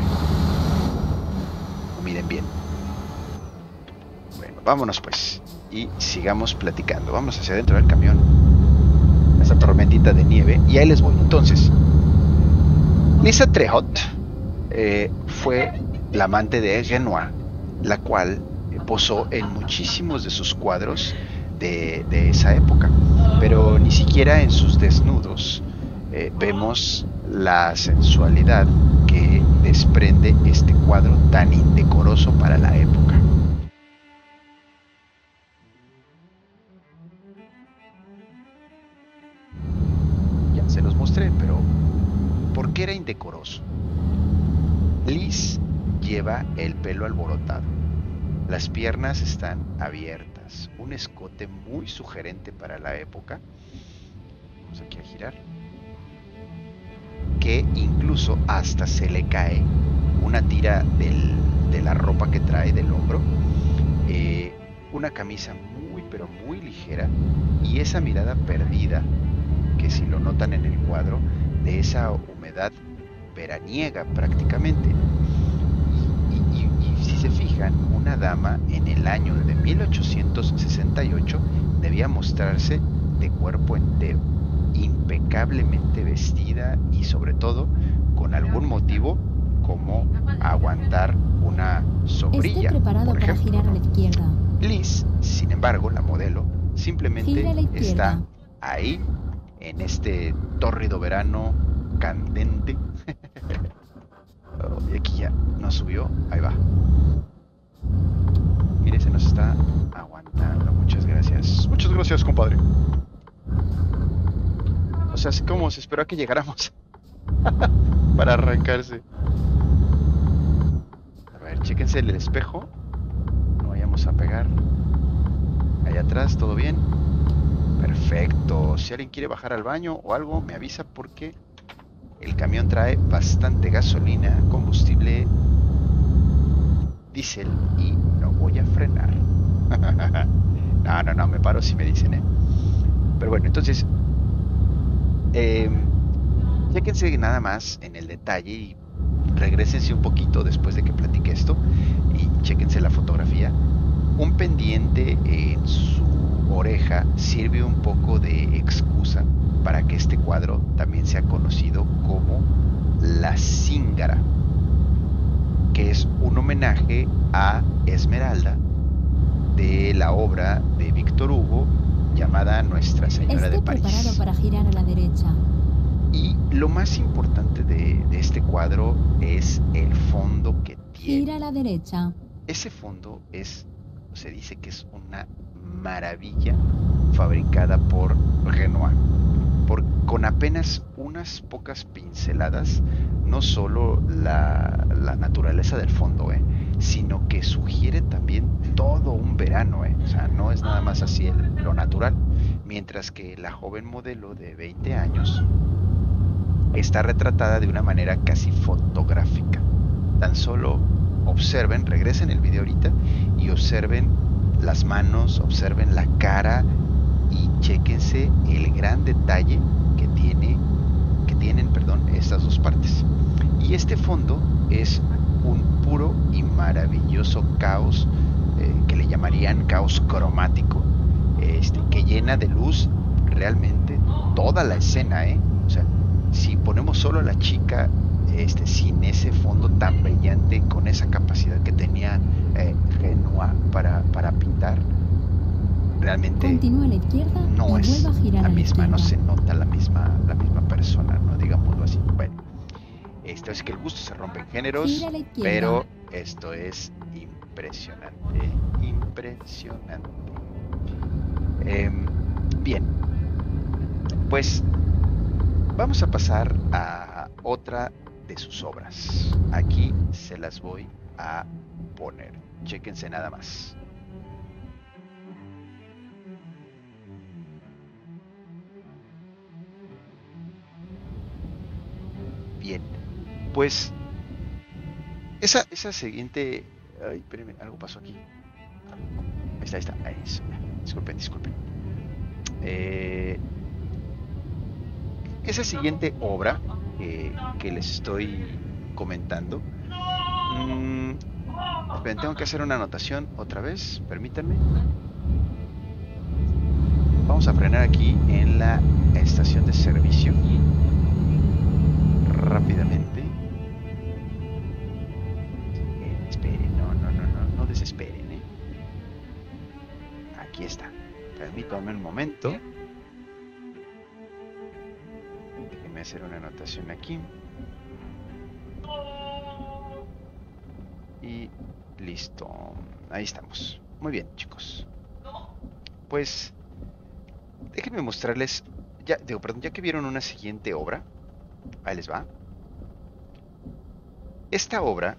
Speaker 1: Miren bien. Bueno, vámonos pues y sigamos platicando. Vamos hacia adentro del camión. Esa tormentita de nieve. Y ahí les voy. Entonces, Lisa Trehot eh, fue la amante de Renoir, la cual eh, posó en muchísimos de sus cuadros de, de esa época. Pero ni siquiera en sus desnudos eh, vemos la sensualidad que desprende este cuadro tan indecoroso para la época. Ya se los mostré, pero ¿por qué era indecoroso? Liz lleva el pelo alborotado, las piernas están abiertas, un escote muy sugerente para la época. Vamos aquí a girar. Que incluso hasta se le cae una tira del, de la ropa que trae del hombro, eh, una camisa muy pero muy ligera y esa mirada perdida que si lo notan en el cuadro de esa humedad veraniega prácticamente. Y, y, y, y si se fijan, una dama en el año de mil ochocientos sesenta y ocho debía mostrarse de cuerpo entero, impecablemente vestida y sobre todo con algún motivo como aguantar una sombrilla.
Speaker 2: Esté preparado
Speaker 1: por
Speaker 2: para
Speaker 1: ejemplo.
Speaker 2: girar a la izquierda.
Speaker 1: Liz, sin embargo, la modelo, simplemente está ahí en este tórrido verano candente. Oh, y aquí ya nos subió, ahí va. Mire, se nos está aguantando. Muchas gracias. Muchas gracias, compadre. O sea, así como se esperó a que llegáramos para arrancarse. A ver, chéquense el espejo. No vayamos a pegar. Allá atrás, ¿todo bien? Perfecto. Si alguien quiere bajar al baño o algo, me avisa porque el camión trae bastante gasolina, combustible diésel y no voy a frenar. No, no, no, me paro si me dicen, ¿eh? Pero bueno, entonces... Eh, chéquense nada más en el detalle y regrésense un poquito después de que platique esto y chéquense la fotografía. Un pendiente en su oreja sirve un poco de excusa para que este cuadro también sea conocido como la Zingara, que es un homenaje a Esmeralda de la obra de Víctor Hugo llamada Nuestra Señora
Speaker 2: Esté
Speaker 1: de París.
Speaker 2: preparado para girar a la derecha.
Speaker 1: Y lo más importante de, de este cuadro es el fondo que tiene.
Speaker 2: Gira a la derecha.
Speaker 1: Ese fondo es, se dice que es una maravilla fabricada por Renoir. Por, con apenas unas pocas pinceladas, no solo la, la naturaleza del fondo, eh, sino que sugiere también todo un verano, eh. O sea, no es nada más así el, lo natural. Mientras que la joven modelo de veinte años está retratada de una manera casi fotográfica. Tan solo observen, regresen el video ahorita y observen las manos, observen la cara y chéquense el gran detalle que tiene, que tienen, perdón, estas dos partes. Y este fondo es un puro y maravilloso caos, eh, que le llamarían caos cromático, este, que llena de luz realmente toda la escena, ¿eh? O sea, si ponemos solo a la chica este, sin ese fondo tan brillante, con esa capacidad que tenía eh, Renoir para, para pintar, realmente
Speaker 2: Continúa a la izquierda
Speaker 1: no
Speaker 2: y
Speaker 1: es
Speaker 2: vuelva a girar
Speaker 1: la
Speaker 2: a la
Speaker 1: misma,
Speaker 2: izquierda.
Speaker 1: no se nota la misma, la misma persona, ¿no? Digámoslo así. Bueno, esto es que el gusto se rompe en géneros,
Speaker 2: Gira a la izquierda.
Speaker 1: pero esto es impresionante, impresionante. Eh, bien, pues vamos a pasar a otra de sus obras. Aquí se las voy a poner. Chéquense nada más. Bien, pues esa, esa siguiente... Ay, espérenme, algo pasó aquí. Ahí está, ahí está. Ahí está. Disculpen, disculpen. Eh, esa siguiente obra eh, que les estoy comentando, mmm, esperen, tengo que hacer una anotación otra vez, permítanme. Vamos a frenar aquí en la estación de servicio rápidamente. Eh, esperen, no, no, no, no, no desesperen, ¿eh? Aquí está. Permítanme un momento. Déjenme hacer una anotación aquí. Y listo. Ahí estamos. Muy bien, chicos. Pues déjenme mostrarles. Ya, digo, perdón, ya que vieron una siguiente obra. Ahí les va. Esta obra.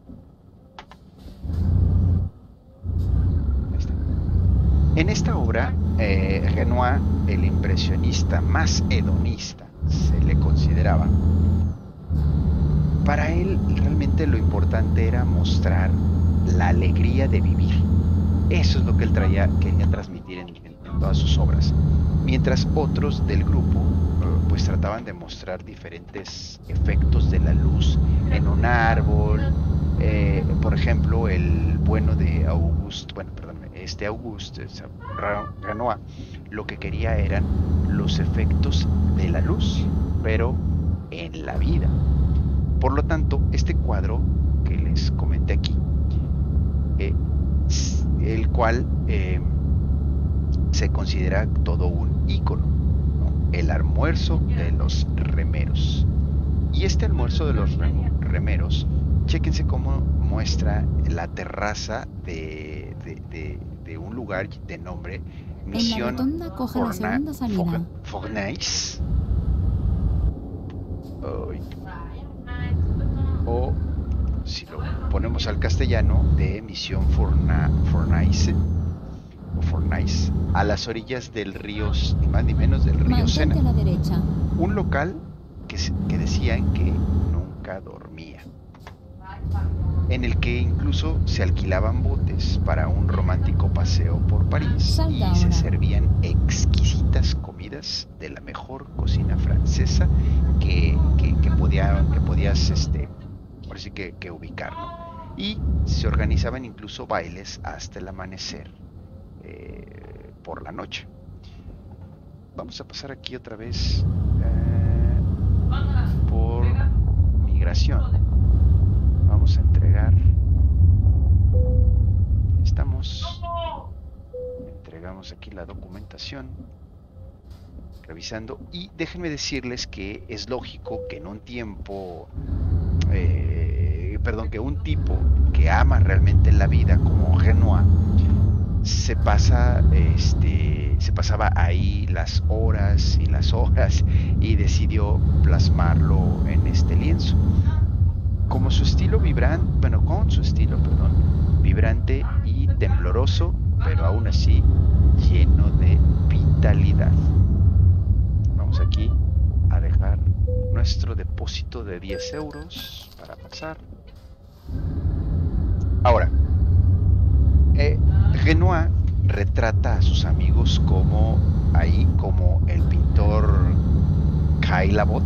Speaker 1: Ahí está. En esta obra, eh, Renoir, el impresionista más hedonista, se le consideraba. Para él, realmente lo importante era mostrar la alegría de vivir. Eso es lo que él traía, quería transmitir en, en, en todas sus obras. Mientras otros del grupo, pues trataban de mostrar diferentes efectos de la luz en un árbol. Eh, por ejemplo, el bueno de Auguste, bueno, perdón, este Auguste Renoir, lo que quería eran los efectos de la luz, pero en la vida. Por lo tanto, este cuadro que les comenté aquí, eh, el cual eh, se considera todo un ícono, ¿no? El almuerzo de los remeros. Y este almuerzo de los remeros, chéquense cómo muestra la terraza de, de, de, de un lugar de nombre Misión
Speaker 2: En la rotonda coja la segunda salida.
Speaker 1: Fournaise. O si lo ponemos al castellano, de Misión Forna, Fornaise o Fornaise, a las orillas del río, ni más ni menos del río
Speaker 2: Mantente
Speaker 1: Sena.
Speaker 2: a la derecha.
Speaker 1: Un local que, que decían que nunca dormía, en el que incluso se alquilaban botes para un romántico paseo por París.
Speaker 2: Salta
Speaker 1: y
Speaker 2: ahora.
Speaker 1: Se servían exquisitas comidas de la mejor cocina francesa que, que, que, podía, que podías este, ahora sí que, que ubicar, ¿no? Y se organizaban incluso bailes hasta el amanecer eh, por la noche. Vamos a pasar aquí otra vez eh, por migración. Vamos a entregar. Estamos. Entregamos aquí la documentación. Revisando. Y déjenme decirles que es lógico que en un tiempo. Eh, perdón, que un tipo que ama realmente la vida como Renoir se pasa este se pasaba ahí las horas y las horas y decidió plasmarlo en este lienzo como su estilo vibrante, bueno, con su estilo, perdón, vibrante y tembloroso, pero aún así lleno de vitalidad. Vamos aquí a dejar nuestro depósito de diez euros para pasar. Ahora, eh, Renoir retrata a sus amigos como ahí, como el pintor Caillebotte,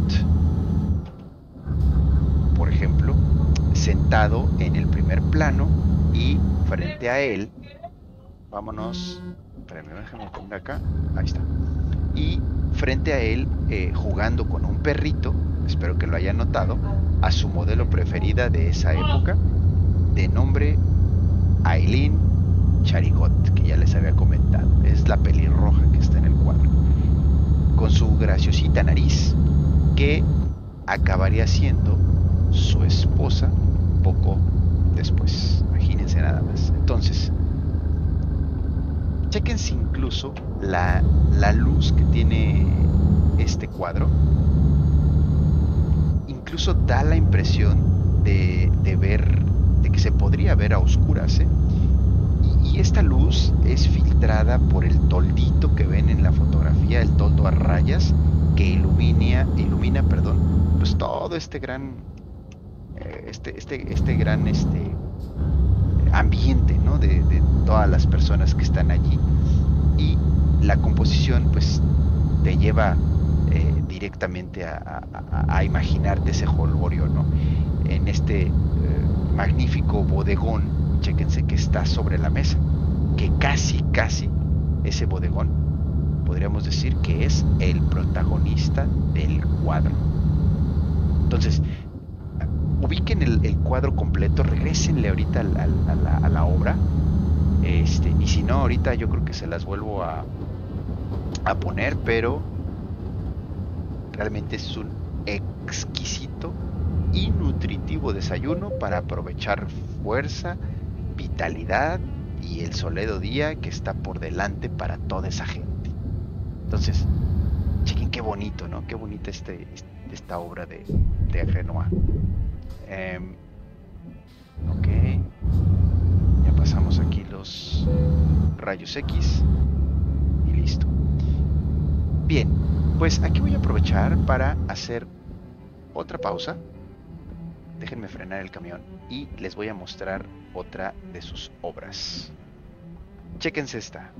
Speaker 1: por ejemplo, sentado en el primer plano y frente a él, vámonos, espérame, déjame poner acá, ahí está, y frente a él, eh, jugando con un perrito, espero que lo hayan notado, a su modelo preferida de esa época, de nombre Aileen Charigot, que ya les había comentado, es la pelirroja que está en el cuadro, con su graciosita nariz, que acabaría siendo su esposa poco después. Imagínense nada más. Entonces, chéquense incluso la, la luz que tiene este cuadro. Incluso da la impresión de, de ver, de que se podría ver a oscuras, ¿eh? Y, y esta luz es filtrada por el toldito que ven en la fotografía, el toldo a rayas, que ilumina, ilumina, perdón, pues todo este gran, eh, este, este, este gran, este ambiente, ¿no? De, de todas las personas que están allí. Y la composición, pues, te lleva eh, directamente a, a, a imaginarte ese jolgorio, ¿no? En este eh, magnífico bodegón, chéquense que está sobre la mesa, que casi, casi ese bodegón podríamos decir que es el protagonista del cuadro. Entonces, ubiquen el, el cuadro completo, regrésenle ahorita al, al, a, la, a la obra, este, y si no, ahorita yo creo que se las vuelvo a, a poner, pero realmente es un exquisito y nutritivo desayuno para aprovechar fuerza, vitalidad y el soleado día que está por delante para toda esa gente. Entonces, chequen qué bonito, ¿no? Qué bonita este, esta obra de, de Renoir. Eh, ok, ya pasamos aquí los rayos X y listo. Bien, pues aquí voy a aprovechar para hacer otra pausa. Déjenme frenar el camión y les voy a mostrar otra de sus obras. Chéquense esta.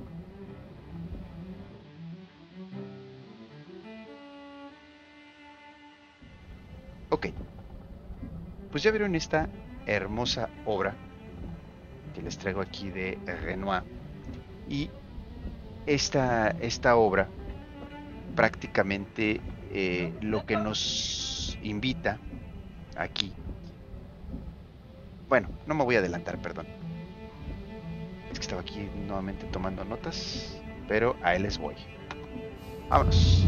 Speaker 1: Ok, pues ya vieron esta hermosa obra que les traigo aquí de Renoir. Y esta, esta obra prácticamente eh, lo que nos invita aquí, bueno, no me voy a adelantar, perdón, es que estaba aquí nuevamente tomando notas, pero a él les voy. Vámonos.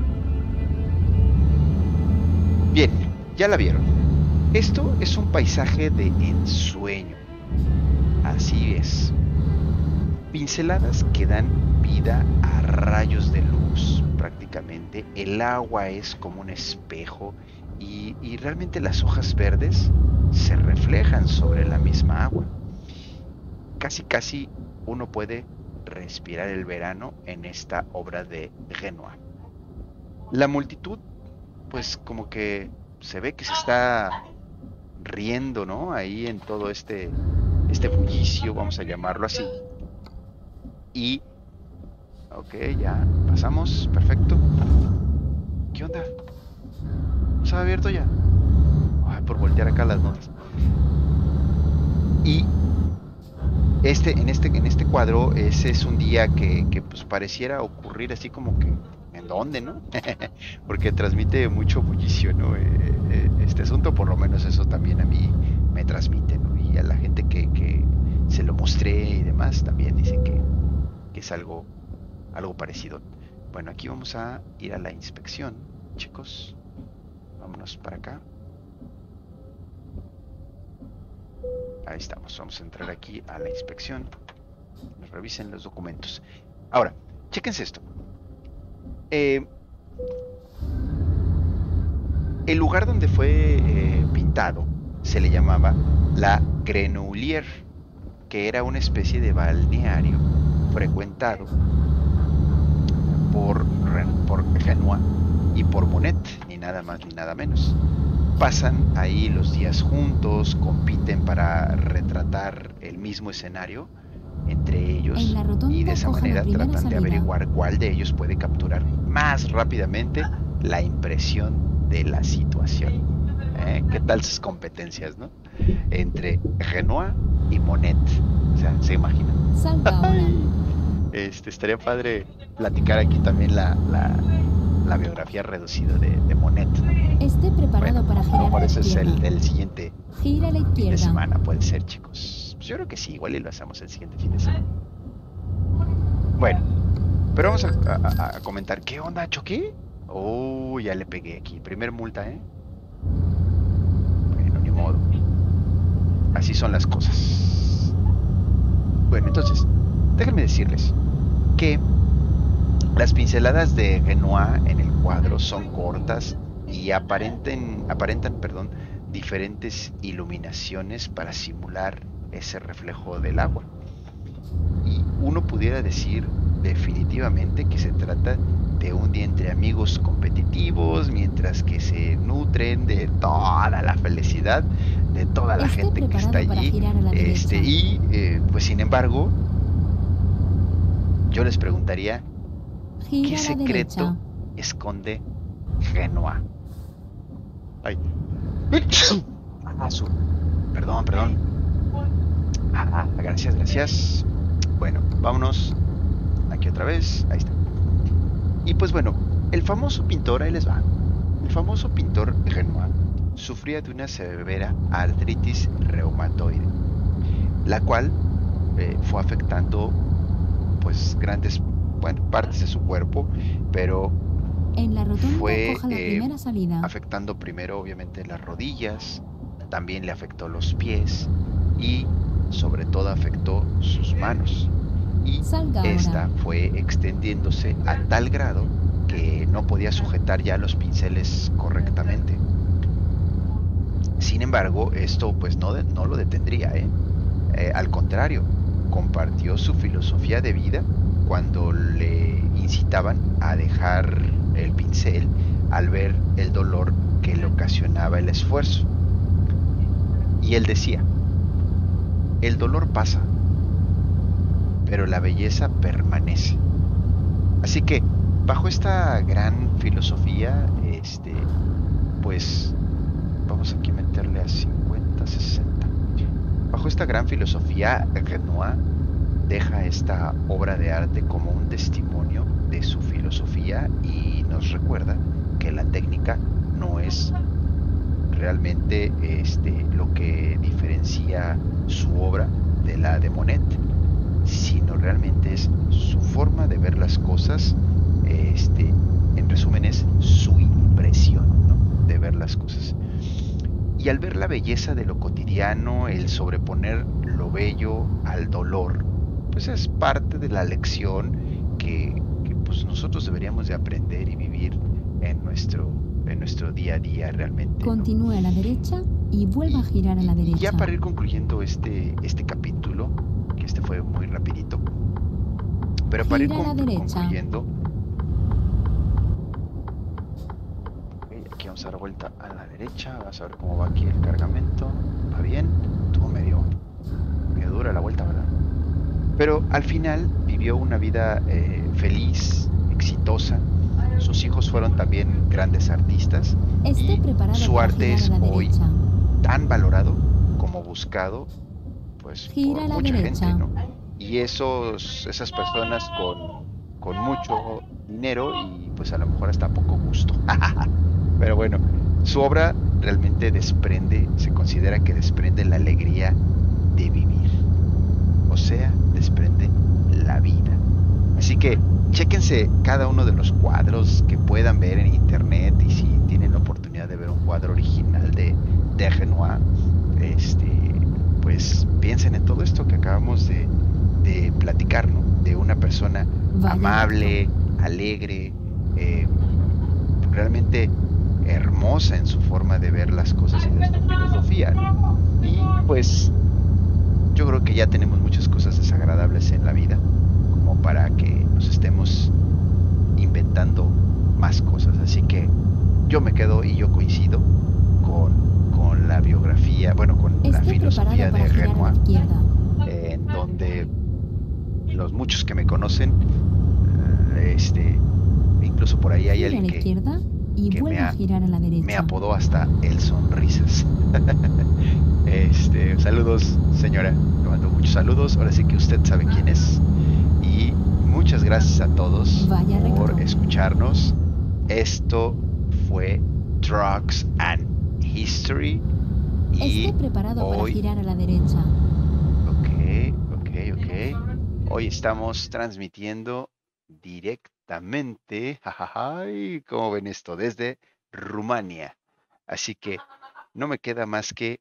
Speaker 1: Bien, ya la vieron. Esto es un paisaje de ensueño. Así es. Pinceladas que dan vida a rayos de luz, prácticamente. El agua es como un espejo y, y realmente las hojas verdes se reflejan sobre la misma agua. Casi, casi uno puede respirar el verano en esta obra de Renoir. La multitud, pues como que se ve que se está riendo, ¿no? Ahí en todo este, este bullicio, vamos a llamarlo así. Y, ok, ya pasamos, perfecto. ¿Qué onda? ¿No se ha abierto ya? Ay, por voltear acá las notas. Y este, en, este, en este cuadro, ese es un día que, que pues pareciera ocurrir así como que, ¿en dónde, no? Porque transmite mucho bullicio, ¿no? Eh, eh, este asunto, por lo menos eso también a mí me transmite, ¿no? Y a la gente que, que se lo mostré y demás, también dicen que, que es algo, algo parecido. Bueno, aquí vamos a ir a la inspección, chicos. Vámonos para acá. Ahí estamos, vamos a entrar aquí a la inspección. Nos revisen los documentos. Ahora, chéquense esto. Eh, el lugar donde fue eh, pintado se le llamaba la Grenouillière, que era una especie de balneario frecuentado por, por Renoir y por Monet, ni nada más ni nada menos. Pasan ahí los días juntos, compiten para retratar el mismo escenario entre ellos y de esa manera tratan salida. de averiguar cuál de ellos puede capturar más rápidamente la impresión de la situación. ¿Eh? ¿Qué tal sus competencias, no? Entre Renoir y Monet. O sea, ¿se imaginan? Este, estaría padre platicar aquí también la, la, la biografía reducida de, de Monet.
Speaker 2: Esté preparado bueno, para girar
Speaker 1: a la
Speaker 2: izquierda.
Speaker 1: Ese es el del siguiente
Speaker 2: Gira a la izquierda.
Speaker 1: fin de semana, puede ser, chicos. Pues yo creo que sí, igual y lo hacemos el siguiente fin de semana. Bueno, pero vamos a, a, a comentar. ¿Qué onda? ¿Choqué? Oh, ya le pegué aquí. Primer multa, ¿eh? Bueno, ni modo. Así son las cosas. Bueno, entonces, déjenme decirles que las pinceladas de Renoir en el cuadro son cortas y aparenten, aparentan perdón, diferentes iluminaciones para simular ese reflejo del agua. Y uno pudiera decir definitivamente que se trata de un día entre amigos competitivos, mientras que se nutren de toda la felicidad de toda la
Speaker 2: Esté
Speaker 1: gente que está allí. Este, y eh, pues sin embargo, yo les preguntaría,
Speaker 2: Gira
Speaker 1: ¿qué secreto
Speaker 2: derecha.
Speaker 1: esconde Renoir? Ay. Ah, su... Perdón, perdón. Ah, gracias, gracias. Bueno, vámonos aquí otra vez. Ahí está. Y pues bueno, el famoso pintor, ahí les va. El famoso pintor Renoir sufría de una severa artritis reumatoide, la cual eh, fue afectando pues grandes bueno, partes de su cuerpo, pero
Speaker 2: en la rotonda,
Speaker 1: fue
Speaker 2: coja la
Speaker 1: eh,
Speaker 2: primera salida.
Speaker 1: afectando primero obviamente las rodillas, también le afectó los pies y sobre todo afectó sus manos. Y
Speaker 2: Salga
Speaker 1: esta
Speaker 2: ahora.
Speaker 1: fue extendiéndose a tal grado que no podía sujetar ya los pinceles correctamente. Sin embargo, esto pues no, de, no lo detendría, ¿eh? Eh, al contrario, compartió su filosofía de vida cuando le incitaban a dejar el pincel al ver el dolor que le ocasionaba el esfuerzo. Y él decía, el dolor pasa, pero la belleza permanece. Así que, bajo esta gran filosofía, este, pues, vamos aquí a meterle a cincuenta, sesenta. Bajo esta gran filosofía, Renoir deja esta obra de arte como un testimonio de su filosofía y nos recuerda que la técnica no es realmente este, lo que diferencia su obra de la de Monet, sino realmente es su forma de ver las cosas, este, en resumen es su impresión, ¿no? de ver las cosas. Y al ver la belleza de lo cotidiano, el sobreponer lo bello al dolor, pues es parte de la lección que, que pues nosotros deberíamos de aprender y vivir en nuestro, en nuestro día a día realmente, ¿no?
Speaker 2: Continúe a la derecha y vuelva a girar a la derecha.
Speaker 1: Y ya para ir concluyendo este, este capítulo, que este fue muy rapidito, pero para ir con, concluyendo, okay, aquí vamos a dar vuelta a la derecha, vamos a ver cómo va aquí el cargamento. Va bien, estuvo medio, medio dura la vuelta, ¿verdad? Pero al final vivió una vida eh, feliz, exitosa. Sus hijos fueron también grandes artistas.
Speaker 2: Esté
Speaker 1: y
Speaker 2: preparado
Speaker 1: su
Speaker 2: para
Speaker 1: arte
Speaker 2: girar
Speaker 1: es
Speaker 2: a la
Speaker 1: hoy
Speaker 2: derecha.
Speaker 1: tan valorado como buscado pues
Speaker 2: Gira
Speaker 1: por
Speaker 2: a la
Speaker 1: mucha
Speaker 2: derecha.
Speaker 1: gente, ¿no? Y esos, esas personas con, con mucho dinero y pues a lo mejor hasta poco gusto. Pero bueno, su obra realmente desprende, se considera que desprende la alegría de vivir. O sea, desprende la vida. Así que chéquense cada uno de los cuadros que puedan ver en internet y si tienen la oportunidad de ver un cuadro original de, de Renoir, este, pues piensen en todo esto que acabamos de, de platicar, ¿no? De una persona
Speaker 2: Vaya
Speaker 1: amable, alegre, eh, realmente hermosa en su forma de ver las cosas y de su filosofía, ¿no? Y pues yo creo que ya tenemos muchas cosas desagradables en la vida como para que nos estemos inventando más cosas. Así que yo me quedo y yo coincido con, con la biografía, bueno, con la
Speaker 2: Esté
Speaker 1: filosofía
Speaker 2: preparado
Speaker 1: de
Speaker 2: para girar a la
Speaker 1: Renoir,
Speaker 2: izquierda.
Speaker 1: eh, en donde los muchos que me conocen, eh, este, incluso por ahí hay
Speaker 2: Gira a
Speaker 1: alguien
Speaker 2: la
Speaker 1: que,
Speaker 2: izquierda y
Speaker 1: que me,
Speaker 2: vuelva a
Speaker 1: ha,
Speaker 2: girar a la
Speaker 1: me
Speaker 2: derecha.
Speaker 1: apodó hasta el sonrisas. Este, saludos, señora. Le mando muchos saludos. Ahora sí que usted sabe quién es. Y muchas gracias a todos
Speaker 2: Vaya
Speaker 1: por
Speaker 2: recto.
Speaker 1: escucharnos. Esto fue Drugs and History. Y
Speaker 2: Esté preparado para
Speaker 1: hoy,
Speaker 2: girar a la derecha.
Speaker 1: ok, ok, ok. Hoy estamos transmitiendo directamente, jajaja, ¿cómo ven esto? Desde Rumania. Así que no me queda más que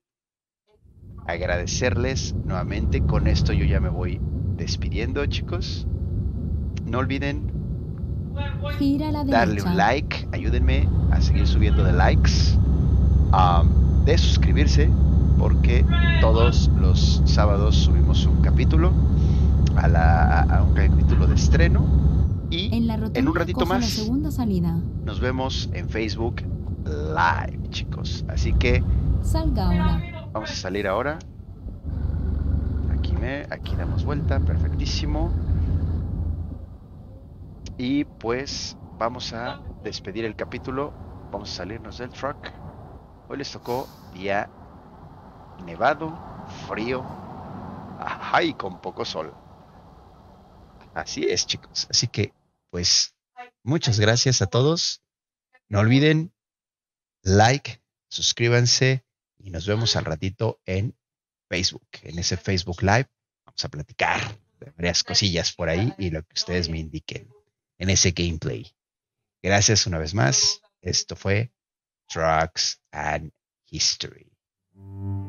Speaker 1: agradecerles nuevamente. Con esto yo ya me voy despidiendo, chicos. No olviden
Speaker 2: Gira a la
Speaker 1: darle un
Speaker 2: derecha.
Speaker 1: like, ayúdenme a seguir subiendo de likes, um, de suscribirse, porque todos los sábados subimos un capítulo, a, la, a un capítulo de estreno, y
Speaker 2: En la
Speaker 1: en un
Speaker 2: rotonda
Speaker 1: ratito
Speaker 2: coja la
Speaker 1: más
Speaker 2: segunda salida.
Speaker 1: nos vemos en Facebook Live, chicos. Así que
Speaker 2: Salga ahora.
Speaker 1: vamos a salir ahora. Aquí, me, aquí damos vuelta, perfectísimo. Y pues vamos a despedir el capítulo. Vamos a salirnos del truck. Hoy les tocó día nevado, frío, ajá, y con poco sol. Así es, chicos. Así que, pues, muchas gracias a todos. No olviden like, suscríbanse y nos vemos al ratito en Facebook. En ese Facebook Live vamos a platicar de varias cosillas por ahí y lo que ustedes me indiquen en ese gameplay. Gracias una vez más. Esto fue Drugs and History.